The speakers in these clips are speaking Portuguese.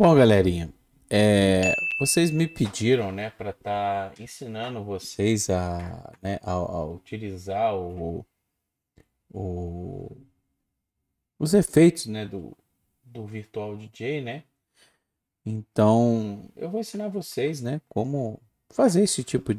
Bom, galerinha, vocês me pediram, né, para estar ensinando vocês a utilizar o- os efeitos, né, do Virtual DJ, né? Então, eu vou ensinar vocês, né, como fazer esse tipo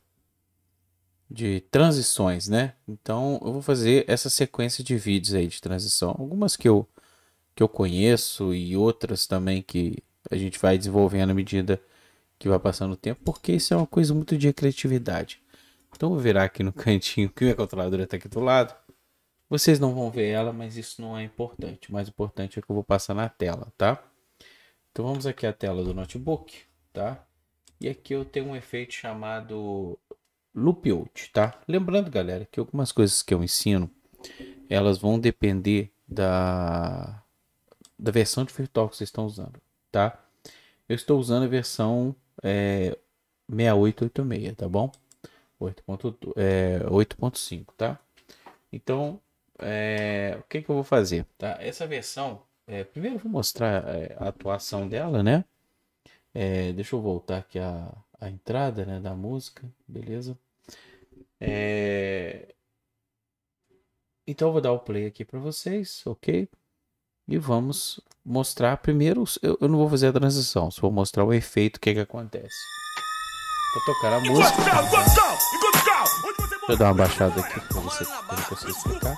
de transições, né? Então, eu vou fazer essa sequência de vídeos aí de transição, algumas que eu conheço e outras também que a gente vai desenvolvendo à medida que vai passando o tempo, porque isso é uma coisa muito de criatividade. Então eu vou virar aqui no cantinho, que minha controladora está aqui do lado. Vocês não vão ver ela, mas isso não é importante. O mais importante é que eu vou passar na tela, tá? Então vamos aqui à tela do notebook, tá? E aqui eu tenho um efeito chamado Loop Out, tá? Lembrando, galera, que algumas coisas que eu ensino, elas vão depender da versão de virtual que vocês estão usando, tá? Eu estou usando a versão 6886, tá bom? 8.5, tá? Então, o que que eu vou fazer? Tá? Essa versão, primeiro eu vou mostrar a atuação dela, né? Deixa eu voltar aqui a entrada, né, da música, beleza? Então eu vou dar o play aqui para vocês, ok? E vamos mostrar primeiro, eu não vou fazer a transição, só vou mostrar o efeito, o que que acontece. Vou tocar a música. Deixa eu dar uma baixada aqui para você conseguir explicar.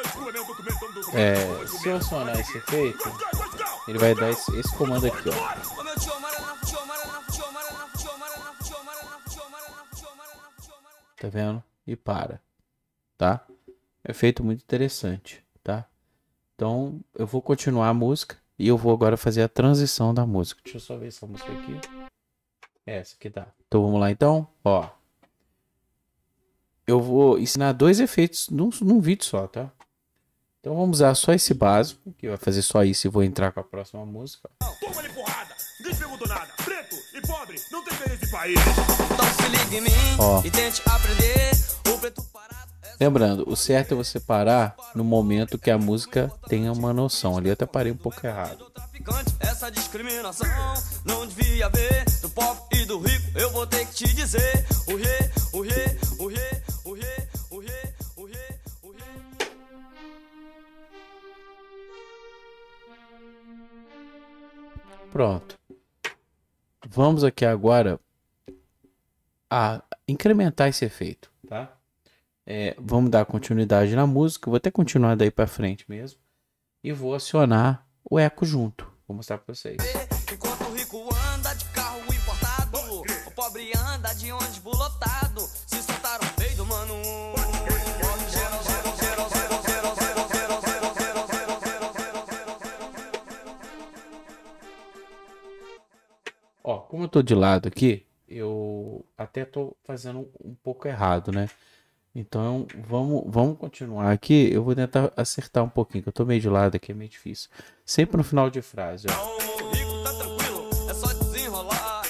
Se eu acionar esse efeito, ele vai dar esse comando aqui, ó. Tá vendo? E para, tá? Efeito muito interessante, tá? Então eu vou continuar a música e eu vou agora fazer a transição da música. Deixa eu só ver essa música aqui. Essa aqui tá. Então vamos lá então, ó. Eu vou ensinar dois efeitos num vídeo só, tá? Então vamos usar só esse básico, que vai fazer só isso e vou entrar com a próxima música. Toma de porrada, ninguém perguntou nada. Preto e pobre não tem vez de país. Então se ligue em mim Ó. e tente aprender. O preto parado Lembrando, o certo é você parar no momento que a música tenha uma noção. Ali eu até parei um pouco errado. traficante, essa discriminação não devia haver. Do pobre e do rico, eu vou ter que te dizer. O rei, o rei, o rei, o rei, o rei, o rei, o rei. Pronto. Vamos aqui agora a incrementar esse efeito, tá? Vamos dar continuidade na música. Vou até continuar daí pra frente mesmo. E vou acionar o eco junto. Vou mostrar pra vocês. Enquanto o rico anda de carro importado, o pobre anda de ônibus lotado. Se soltaram um peido, mano. Morre geral, geral, geral, geral, geral, geral, geral, geral, geral, geral, geral, geral, geral, geral. Ó, como eu tô de lado aqui, eu até tô fazendo um pouco errado, né? Então vamos continuar aqui. Eu vou tentar acertar um pouquinho, que eu tô meio de lado aqui, é meio difícil. Sempre no final de frase, ó. O rico tá tranquilo, é só desenrolar.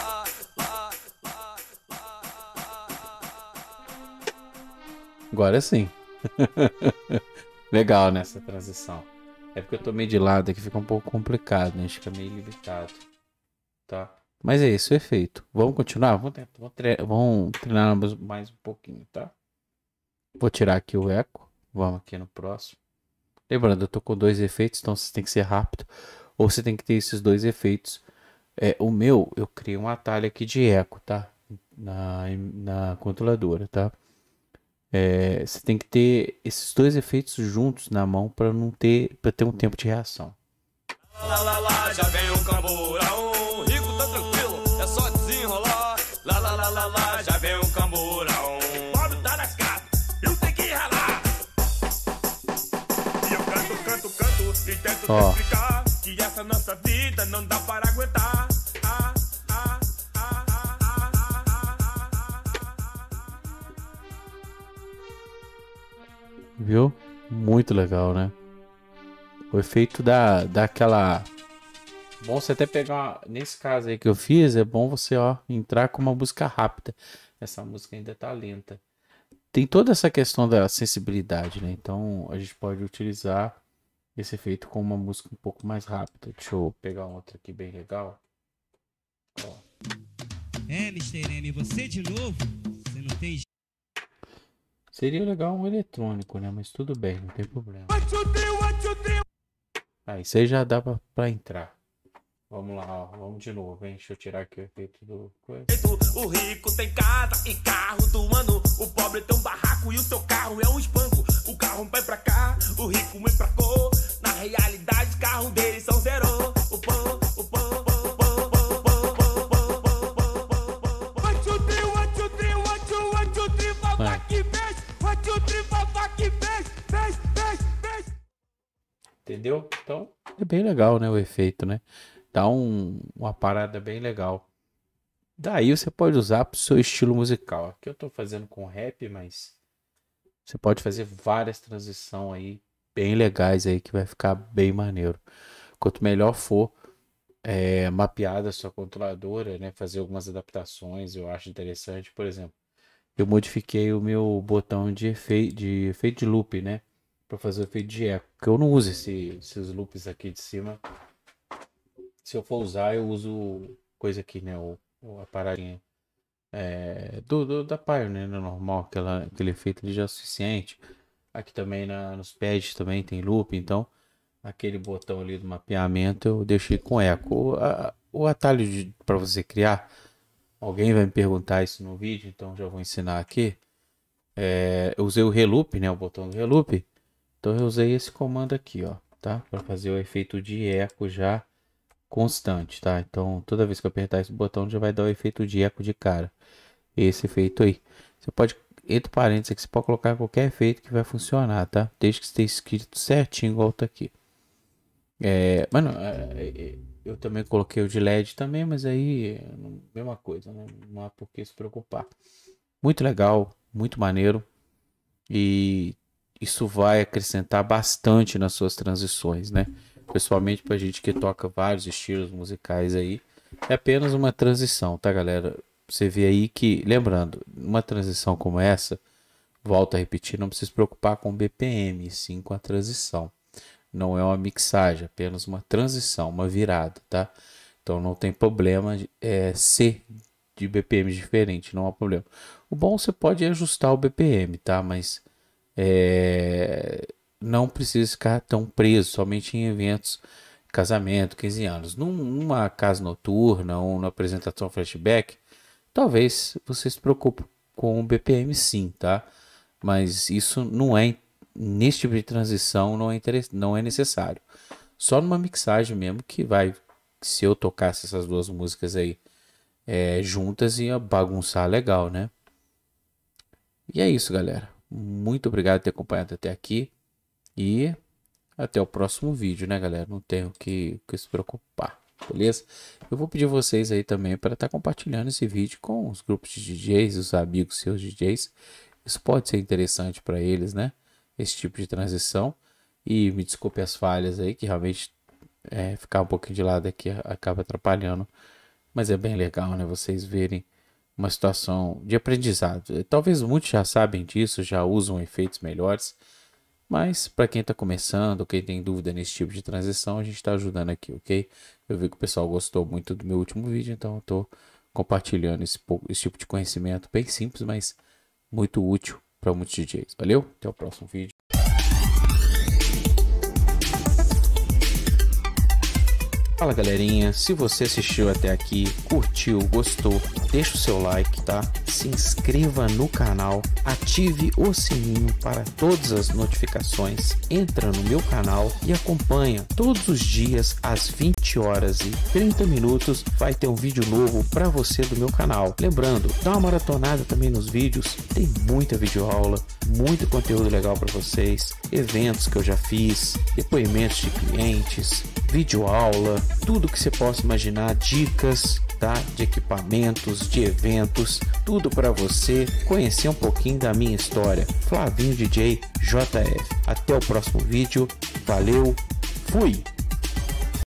Agora sim. Legal nessa transição. É porque eu tô meio de lado aqui, fica um pouco complicado, né? Fica meio limitado, tá? Mas é isso, o efeito. Vamos continuar? Vamos treinar mais um pouquinho, tá? Vou tirar aqui o eco. Vamos aqui no próximo. Lembrando, eu tô com dois efeitos, então você tem que ser rápido. Ou você tem que ter esses dois efeitos. O meu, eu criei um atalho aqui de eco, tá? Na controladora, tá? Você tem que ter esses dois efeitos juntos na mão para ter um tempo de reação. Lá, lá, lá, já vem um camburão. O rico tá tranquilo, é só desenrolar. Lá, lá, lá, lá, lá, já vem um camburão. Pobre tá lascado, eu tenho que ralar. E eu canto e tento Ó. te explicar que essa nossa vida não dá para aguentar. Viu? Muito legal, né? O efeito daquela. Bom você até pegar. Nesse caso aí que eu fiz, é bom você, ó, entrar com uma música rápida. Essa música ainda tá lenta. Tem toda essa questão da sensibilidade, né? Então a gente pode utilizar esse efeito com uma música um pouco mais rápida. Deixa eu pegar outra aqui bem legal. Ó. Listerine, você de novo? Você não tem... Seria legal um eletrônico, né? Mas tudo bem, não tem problema. Isso aí já dá pra entrar. Vamos lá, ó. Vamos de novo, hein? Deixa eu tirar aqui o efeito do... O rico tem casa e carro do ano. O pobre tem um barraco e o seu carro é um espanco. O carro vai pra cá, o rico vai pra cor. Na realidade, o carro deles são zero. O pão, o pão, pão, pão, pão, pão, pão, pão, pão, pão, pão. One, two, three, one, two, three, one, two, three, babaque, beijo. One, two, three, babaque, beijo, beijo, beijo, beijo. Entendeu? Então, é bem legal, né? O efeito, né? Dá uma parada bem legal. Daí você pode usar para o seu estilo musical. Aqui eu estou fazendo com rap, mas você pode fazer várias transições aí bem legais aí que vai ficar bem maneiro. Quanto melhor for mapeada a sua controladora, né? Fazer algumas adaptações, eu acho interessante. Por exemplo, eu modifiquei o meu botão de efeito de loop, né? Para fazer o efeito de eco. Porque eu não uso esses loops aqui de cima. Se eu for usar, eu uso coisa aqui, né? A paradinha da Pioneer, né? Normal, aquele efeito ali já é suficiente. Aqui também nos pads também tem loop, então aquele botão ali do mapeamento eu deixei com eco. O atalho para você criar, alguém vai me perguntar isso no vídeo, então já vou ensinar aqui. Eu usei o reloop, né? O botão do reloop. Então eu usei esse comando aqui, ó, tá? Para fazer o efeito de eco já constante, tá? Então toda vez que eu apertar esse botão já vai dar o efeito de eco de cara. Esse efeito aí. Você pode, entre parênteses aqui, você pode colocar qualquer efeito que vai funcionar, tá? Desde que esteja escrito certinho igual tá aqui. Eu também coloquei o de LED também, mas aí mesma coisa, né? Não há por que se preocupar. Muito legal, muito maneiro. E isso vai acrescentar bastante nas suas transições, né? Pessoalmente, pra gente que toca vários estilos musicais aí, é apenas uma transição, tá, galera? Você vê aí que, lembrando, uma transição como essa, volto a repetir, não precisa se preocupar com o BPM, sim com a transição. Não é uma mixagem, apenas uma transição, uma virada, tá? Então não tem problema ser de BPM diferente, não há problema. O bom, você pode ajustar o BPM, tá? Mas não precisa ficar tão preso somente em eventos, casamento, 15 anos. Numa casa noturna ou numa apresentação flashback, talvez você se preocupe com o BPM sim, tá? Mas isso não é, nesse tipo de transição, não é necessário. Só numa mixagem mesmo que vai, se eu tocasse essas duas músicas aí juntas, ia bagunçar legal, né? E é isso, galera. Muito obrigado por ter acompanhado até aqui. E até o próximo vídeo, né, galera? Não tenho que se preocupar, beleza? Eu vou pedir vocês aí também para estar compartilhando esse vídeo com os grupos de DJs, os amigos seus DJs. Isso pode ser interessante para eles, né? Esse tipo de transição. E me desculpe as falhas aí, que realmente ficar um pouquinho de lado aqui acaba atrapalhando. Mas é bem legal, né? Vocês verem uma situação de aprendizado. Talvez muitos já sabem disso, já usam efeitos melhores. Mas para quem está começando, quem tem dúvida nesse tipo de transição, a gente está ajudando aqui, ok? Eu vi que o pessoal gostou muito do meu último vídeo, então eu estou compartilhando esse tipo de conhecimento bem simples, mas muito útil para muitos DJs. Valeu? Até o próximo vídeo. Fala, galerinha, se você assistiu até aqui, curtiu, gostou, deixa o seu like, tá? Se inscreva no canal, ative o sininho para todas as notificações, entra no meu canal e acompanha todos os dias às 20 horas e 30 minutos vai ter um vídeo novo para você do meu canal. Lembrando, dá uma maratonada também nos vídeos, tem muita videoaula, muito conteúdo legal para vocês, eventos que eu já fiz, depoimentos de clientes, videoaula, tudo que você possa imaginar, dicas, tá? De equipamentos, de eventos, tudo para você conhecer um pouquinho da minha história. Flavinho DJ JF. Até o próximo vídeo. Valeu, fui!